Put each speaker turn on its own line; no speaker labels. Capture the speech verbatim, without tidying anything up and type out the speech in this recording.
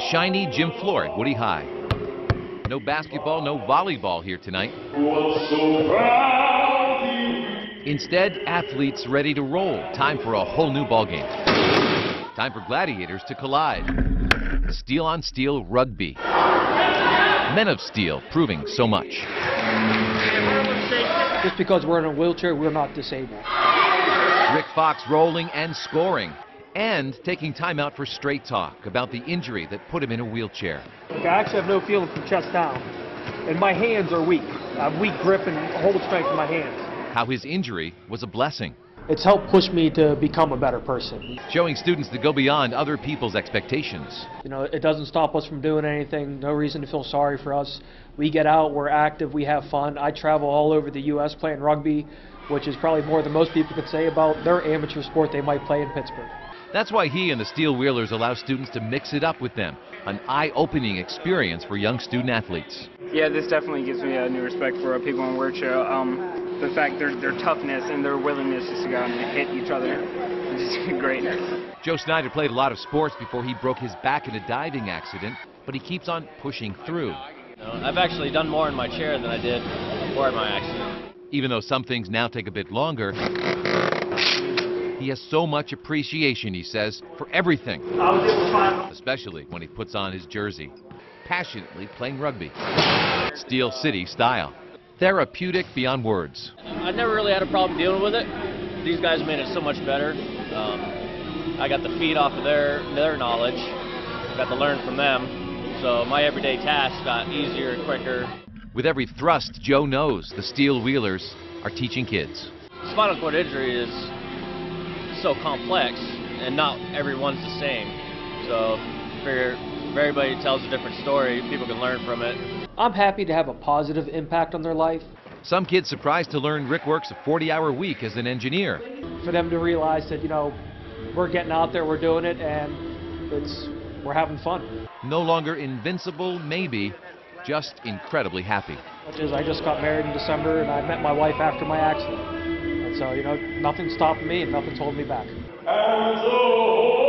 shiny gym floor at Woody High. No basketball, no volleyball here tonight. Instead, athletes ready to roll. Time for a whole new ballgame. Time for gladiators to collide. Steel on steel rugby. Men of steel proving so much.
Just because we're in a wheelchair, we're not disabled.
Rick Fox rolling and scoring, and taking time out for straight talk about the injury that put him in a wheelchair.
I actually have no feeling from chest down, and my hands are weak. I have weak grip and hold strength in my hands.
How his injury was a blessing.
It's helped push me to become a better person.
Showing students to go beyond other people's expectations.
You know, it doesn't stop us from doing anything. No reason to feel sorry for us. We get out, we're active, we have fun. I travel all over the U S playing rugby, which is probably more than most people could say about their amateur sport they might play in Pittsburgh.
That's why he and the Steelwheelers allow students to mix it up with them. An eye-opening experience for young student athletes.
Yeah, this definitely gives me a new respect for people in wheelchair. Um, the fact their their toughness and their willingness just to go out and hit each other is just great.
Joe Snyder played a lot of sports before he broke his back in a diving accident, but he keeps on pushing through.
No, I've actually done more in my chair than I did before my accident.
Even though some things now take a bit longer, he has so much appreciation, he says, for everything. Especially when he puts on his jersey, passionately playing rugby. Steel City style. Therapeutic beyond words.
I never really had a problem dealing with it. These guys made it so much better. Um, I got to feed off of their, their knowledge, got to learn from them. So my everyday tasks got easier and quicker.
With every thrust, Joe knows the Steelwheelers are teaching kids.
Spinal cord injury is so complex, and not everyone's the same. So figure if everybody tells a different story, people can learn from it.
I'm happy to have a positive impact on their life.
Some kids surprised to learn Rick works a forty hour week as an engineer.
For them to realize that, you know, we're getting out there, we're doing it, and it's we're having fun.
No longer invincible, maybe, just incredibly happy.
Which is, I just got married in December, and I met my wife after my accident. And so, you know, nothing stopped me and nothing's holding me back.